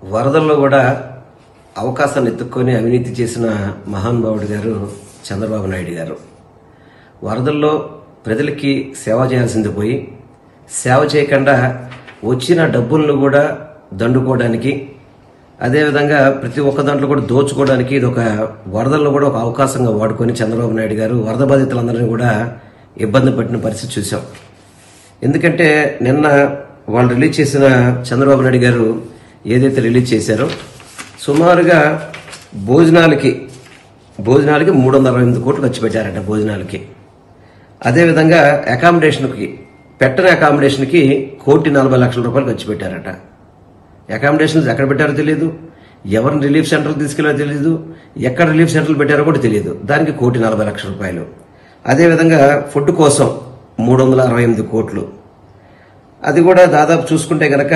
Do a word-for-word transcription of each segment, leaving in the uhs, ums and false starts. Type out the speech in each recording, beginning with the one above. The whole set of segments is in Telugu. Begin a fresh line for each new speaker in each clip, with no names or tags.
వరదల్లో కూడా అవకాశాన్ని ఎత్తుక్కొని అవినీతి చేసిన మహానుభావుడు గారు చంద్రబాబు నాయుడు గారు. వరదల్లో ప్రజలకి సేవ చేయాల్సింది పోయి సేవ చేయకుండా వచ్చిన డబ్బులను కూడా దండుకోవడానికి, అదేవిధంగా ప్రతి ఒక్క దాంట్లో కూడా దోచుకోవడానికి ఇది ఒక వరదల్లో కూడా ఒక అవకాశంగా వాడుకొని చంద్రబాబు నాయుడు గారు వరద బాధితులందరినీ కూడా ఇబ్బంది పట్టిన పరిస్థితి చూసాం. ఎందుకంటే నిన్న వాళ్ళు రిలీజ్ చేసిన చంద్రబాబు నాయుడు గారు ఏదైతే రిలీజ్ చేశారో సుమారుగా భోజనాలకి భోజనాలకి మూడు వందల అరవై ఎనిమిది కోట్లు ఖర్చు పెట్టారట భోజనాలకి. అదేవిధంగా అకామిడేషన్కి పెట్టని అకామిడేషన్కి కోటి నలభై లక్షల రూపాయలు ఖర్చు పెట్టారట. అకామిడేషన్స్ ఎక్కడ పెట్టారో తెలియదు, ఎవరిని రిలీఫ్ సెంటర్కి తీసుకెళ్లారో తెలియదు, ఎక్కడ రిలీఫ్ సెంటర్లు పెట్టారో కూడా తెలియదు. దానికి కోటి నలభై లక్షల రూపాయలు. అదేవిధంగా ఫుడ్ కోసం మూడు వందల అరవై ఎనిమిది కోట్లు. అది కూడా దాదాపు చూసుకుంటే గనక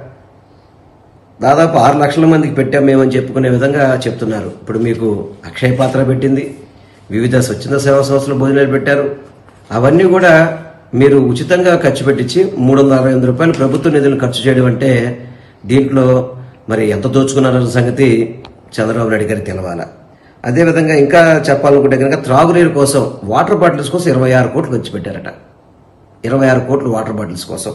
దాదాపు ఆరు లక్షల మందికి పెట్టాం మేమని చెప్పుకునే విధంగా చెప్తున్నారు. ఇప్పుడు మీకు అక్షయ పాత్ర పెట్టింది, వివిధ స్వచ్ఛంద సేవా సంస్థలు భోజనాలు పెట్టారు. అవన్నీ కూడా మీరు ఉచితంగా ఖర్చు పెట్టించి మూడు వందల అరవై ఎనిమిది రూపాయలు ప్రభుత్వ నిధులు ఖర్చు చేయడం అంటే దీంట్లో మరి ఎంత దోచుకున్నారన్న సంగతి చంద్రబాబు నాయుడు గారికి తెలవాలా. అదేవిధంగా ఇంకా చెప్పాలనుకుంటే కనుక త్రాగునీరు కోసం వాటర్ బాటిల్స్ కోసం ఇరవై ఆరు కోట్లు ఖర్చు పెట్టారట. ఇరవై ఆరు కోట్లు వాటర్ బాటిల్స్ కోసం.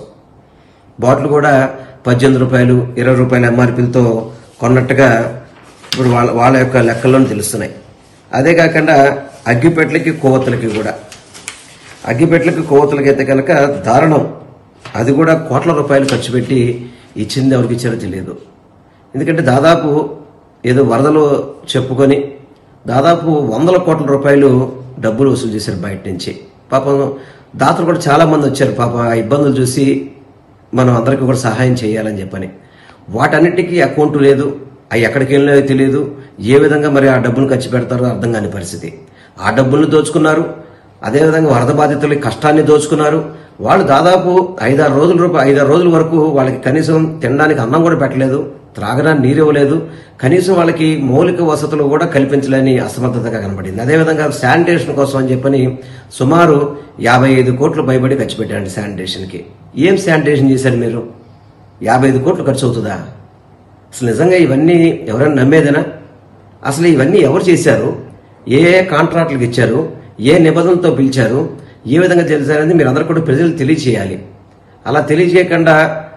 బాటిల్ కూడా పద్దెనిమిది రూపాయలు ఇరవై రూపాయల ఎంఆర్పీలతో కొన్నట్టుగా ఇప్పుడు వాళ్ళ వాళ్ళ యొక్క లెక్కల్లోనే తెలుస్తున్నాయి. అదే కాకుండా అగ్గిపెట్లకి కొవ్వొత్తులకి కూడా అగ్గిపెట్లకి కొవ్వొత్తులకి అయితే కనుక దారుణం. అది కూడా కోట్ల రూపాయలు ఖర్చు పెట్టి ఇచ్చింది ఎవరికి ఇచ్చారో తెలియదు. ఎందుకంటే దాదాపు ఏదో వరదలు చెప్పుకొని దాదాపు వందల కోట్ల రూపాయలు డబ్బులు వసూలు చేశారు బయట నుంచి. పాపం దాతలు కూడా చాలా మంది వచ్చారు. పాప ఇబ్బందులు చూసి మనం అందరికీ కూడా సహాయం చేయాలని చెప్పని వాటన్నిటికీ అకౌంట్ లేదు, అవి ఎక్కడికి వెళ్ళినాయో తెలియదు, ఏ విధంగా మరి ఆ డబ్బులు ఖర్చు పెడతారో అర్థం కాని పరిస్థితి. ఆ డబ్బులను దోచుకున్నారు. అదేవిధంగా వరద బాధితుల కష్టాన్ని దోచుకున్నారు. వాళ్ళు దాదాపు ఐదారు రోజుల రూపాయలు ఐదారు రోజుల వరకు వాళ్ళకి కనీసం తినడానికి అన్నం కూడా పెట్టలేదు, త్రాగడానికి నీరు ఇవ్వలేదు, కనీసం వాళ్ళకి మౌలిక వసతులు కూడా కల్పించలేని అసమర్థతగా కనబడింది. అదేవిధంగా శానిటేషన్ కోసం అని చెప్పని సుమారు యాభై ఐదు కోట్లు పైబడి ఖర్చు పెట్టారండి శానిటేషన్కి. ఏం శానిటేషన్ చేశారు మీరు? యాభై ఐదు కోట్లు ఖర్చు అవుతుందా? అసలు నిజంగా ఇవన్నీ ఎవరైనా నమ్మేదేనా? అసలు ఇవన్నీ ఎవరు చేశారు? ఏ ఏ కాంట్రాక్టులకు ఇచ్చారు? ఏ నిబంధనలతో పిలిచారు? ఏ విధంగా తెలిసారనేది మీరు అందరూ కూడా ప్రజలు తెలియచేయాలి. అలా తెలియజేయకుండా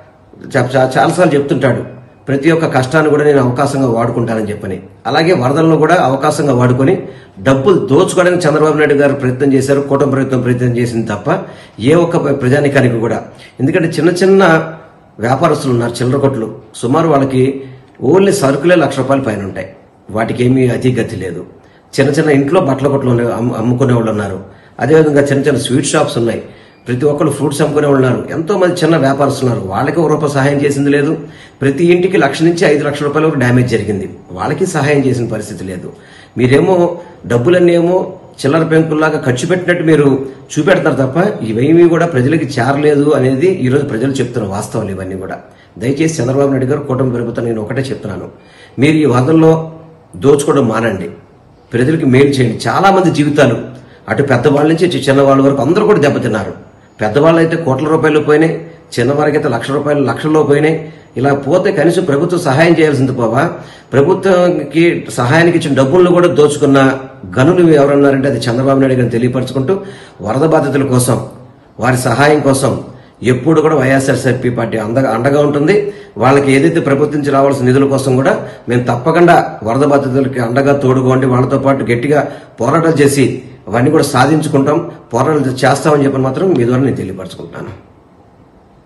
చాలాసార్లు చెప్తుంటాడు ప్రతి ఒక్క కష్టాన్ని కూడా నేను అవకాశంగా వాడుకుంటానని చెప్పని. అలాగే వరదలను కూడా అవకాశంగా వాడుకొని డబ్బులు దోచుకోవడానికి చంద్రబాబు నాయుడు గారు ప్రయత్నం చేశారు, కూటమి ప్రభుత్వం ప్రయత్నం చేసింది తప్ప ఏ ఒక్క ప్రజానికానికి కూడా. ఎందుకంటే చిన్న చిన్న వ్యాపారస్తులు ఉన్నారు, చిల్లర కొట్లు, సుమారు వాళ్ళకి ఓన్లీ సరుకులే లక్ష రూపాయల పైన ఉంటాయి. వాటికి ఏమీ అతిగతి లేదు. చిన్న చిన్న ఇంట్లో బట్టల కొట్లు అమ్ముకునే వాళ్ళు ఉన్నారు. అదేవిధంగా చిన్న చిన్న స్వీట్ షాప్స్ ఉన్నాయి. ప్రతి ఒక్కరు ఫ్రూట్స్ అమ్ముకునే ఉన్నారు. ఎంతో మంది చిన్న వ్యాపారస్తులు ఉన్నారు. వాళ్ళకి ఒక రూపాయి సహాయం చేసింది లేదు. ప్రతి ఇంటికి లక్ష నుంచి ఐదు లక్షల రూపాయల వరకు డ్యామేజ్ జరిగింది. వాళ్ళకి సహాయం చేసిన పరిస్థితి లేదు. మీరేమో డబ్బులన్నీ ఏమో చిల్లర పెంకుల్లాగా ఖర్చు పెట్టినట్టు మీరు చూపెడతారు తప్ప ఇవేమీ కూడా ప్రజలకి చేరలేదు అనేది ఈరోజు ప్రజలు చెప్తున్న వాస్తవాలు ఇవన్నీ కూడా. దయచేసి చంద్రబాబు నాయుడు గారు, కూటమి ప్రభుత్వం నేను ఒకటే చెప్తున్నాను, మీరు ఈ వరదల్లో దోచుకోవడం మానండి, ప్రజలకి మేలు చేయండి. చాలా మంది జీవితాలు అటు పెద్దవాళ్ళ నుంచి ఇటు చిన్నవాళ్ళ వరకు అందరూ కూడా దెబ్బతిన్నారు. పెద్దవాళ్ళు అయితే కోట్ల రూపాయలు పోయినాయి, చిన్నవారికి అయితే లక్ష రూపాయలు లక్షల్లో పోయినాయి. ఇలా పోతే కనీసం ప్రభుత్వం సహాయం చేయాల్సింది పోవా ప్రభుత్వానికి సహాయానికి ఇచ్చిన డబ్బులను కూడా దోచుకున్న గనులు ఎవరన్నారంటే అది చంద్రబాబు నాయుడు గారిని తెలియపరచుకుంటూ వరద బాధితుల కోసం, వారి సహాయం కోసం ఎప్పుడు కూడా వైఎస్ఆర్సీపీ పార్టీ అండగా అండగా ఉంటుంది. వాళ్ళకి ఏదైతే ప్రభుత్వం నుంచి రావాల్సిన నిధుల కోసం కూడా మేము తప్పకుండా వరద బాధితులకి అండగా తోడుకోండి, వాళ్ళతో పాటు గట్టిగా పోరాటాలు చేసి అవన్నీ కూడా సాధించుకుంటాం, పోరాటాలు చేస్తామని చెప్పని మాత్రం మీ ద్వారా నేను తెలియపరచుకుంటాను.